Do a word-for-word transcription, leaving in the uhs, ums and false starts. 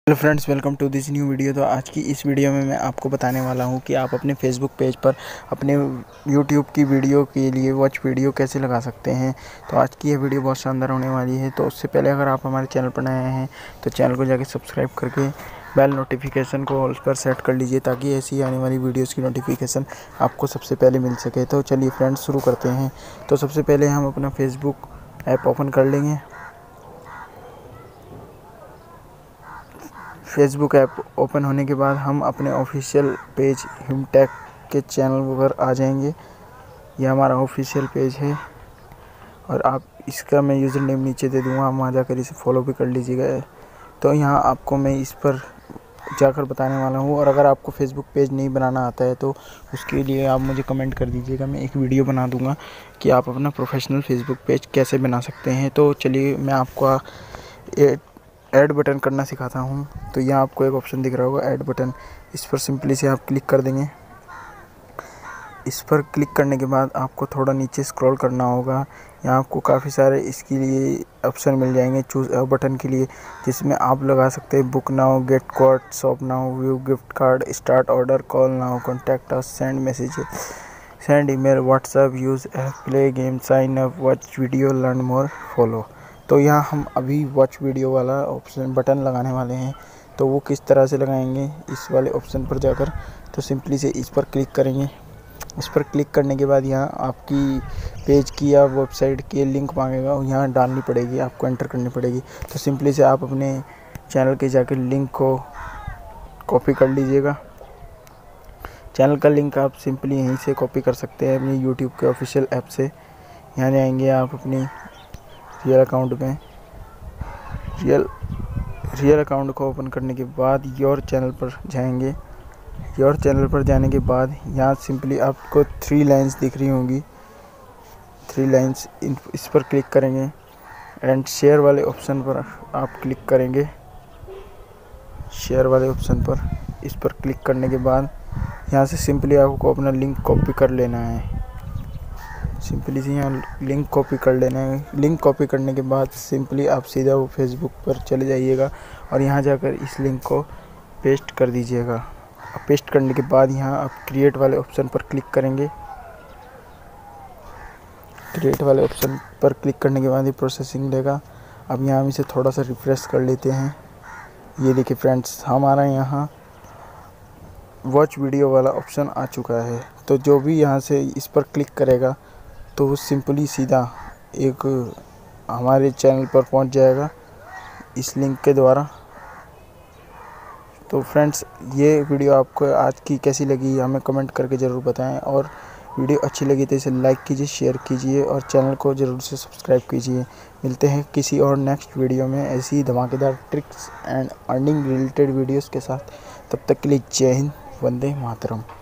Hello friends, welcome to this new video. तो आज की इस वीडियो में मैं आपको बताने वाला हूं कि आप अपने फेसबुक पेज पर अपने यूट्यूब की वीडियो के लिए वॉच वीडियो कैसे लगा सकते हैं। तो आज की यह वीडियो बहुत शानदार होने वाली है। तो उससे पहले अगर आप हमारे चैनल पर नए हैं तो चैनल को जाके सब्सक्राइब करके बेल नोटिफिकेशन को ऑल पर सेट कर लीजिए, ताकि ऐसी आने वाली वीडियोज़ की नोटिफिकेशन आपको सबसे पहले मिल सके। तो चलिए फ्रेंड्स, शुरू करते हैं। तो सबसे पहले हम अपना फेसबुक ऐप ओपन कर लेंगे। फेसबुक ऐप ओपन होने के बाद हम अपने ऑफिशियल पेज हिमटेक के चैनल पर आ जाएंगे। यह हमारा ऑफिशियल पेज है और आप इसका मैं यूज़र नेम नीचे दे दूँगा, आप वहाँ जाकर इसे फॉलो भी कर लीजिएगा। तो यहाँ आपको मैं इस पर जाकर बताने वाला हूँ। और अगर आपको फेसबुक पेज नहीं बनाना आता है तो उसके लिए आप मुझे कमेंट कर दीजिएगा, मैं एक वीडियो बना दूँगा कि आप अपना प्रोफेशनल फेसबुक पेज कैसे बना सकते हैं। तो चलिए मैं आपको ऐड बटन करना सिखाता हूँ। तो यहाँ आपको एक ऑप्शन दिख रहा होगा ऐड बटन, इस पर सिंपली से आप क्लिक कर देंगे। इस पर क्लिक करने के बाद आपको थोड़ा नीचे स्क्रॉल करना होगा। यहाँ आपको काफ़ी सारे इसके लिए ऑप्शन मिल जाएंगे चूज़ अ बटन के लिए, जिसमें आप लगा सकते हैं book now, get code, shop now, view gift card, start order, call now, contact us, send message, send email, WhatsApp, use app, play game, sign up, watch video, learn more, follow. तो यहाँ हम अभी watch video वाला option button लगाने वाले हैं। तो वो किस तरह से लगाएंगे, इस वाले ऑप्शन पर जाकर तो सिंपली से इस पर क्लिक करेंगे। इस पर क्लिक करने के बाद यहाँ आपकी पेज की या वेबसाइट की लिंक मांगेगा और यहाँ डालनी पड़ेगी, आपको एंटर करनी पड़ेगी। तो सिंपली से आप अपने चैनल के जाकर लिंक को कॉपी कर लीजिएगा। चैनल का लिंक आप सिंपली यहीं से कॉपी कर सकते हैं अपने यूट्यूब के ऑफिशियल ऐप से। यहाँ जाएंगे आप अपनी रियल अकाउंट में, रियल रियल अकाउंट को ओपन करने के बाद योर चैनल पर जाएंगे। योर चैनल पर जाने के बाद यहाँ सिंपली आपको थ्री लाइंस दिख रही होंगी, थ्री लाइंस इस पर क्लिक करेंगे एंड शेयर वाले ऑप्शन पर आप क्लिक करेंगे। शेयर वाले ऑप्शन पर इस पर क्लिक करने के बाद यहाँ से सिंपली आपको अपना लिंक कॉपी कर लेना है। सिंपली से यहाँ लिंक कॉपी कर लेना है। लिंक कॉपी करने के बाद सिंपली आप सीधा वो फेसबुक पर चले जाइएगा और यहाँ जाकर इस लिंक को पेस्ट कर दीजिएगा। पेस्ट करने के बाद यहाँ आप क्रिएट वाले ऑप्शन पर क्लिक करेंगे। क्रिएट वाले ऑप्शन पर क्लिक करने के बाद ये प्रोसेसिंग लेगा। अब यहाँ हम इसे थोड़ा सा रिफ्रेश कर लेते हैं। ये देखिए फ्रेंड्स, हमारा यहाँ वॉच वीडियो वाला ऑप्शन आ चुका है। तो जो भी यहाँ से इस पर क्लिक करेगा तो वो सिंपली सीधा एक हमारे चैनल पर पहुंच जाएगा इस लिंक के द्वारा। तो फ्रेंड्स, ये वीडियो आपको आज की कैसी लगी हमें कमेंट करके ज़रूर बताएं। और वीडियो अच्छी लगी तो इसे लाइक कीजिए, शेयर कीजिए और चैनल को ज़रूर से सब्सक्राइब कीजिए। मिलते हैं किसी और नेक्स्ट वीडियो में ऐसी धमाकेदार tricks and earning related videos के साथ। तब तक के लिए जय हिंद, वंदे मातरम।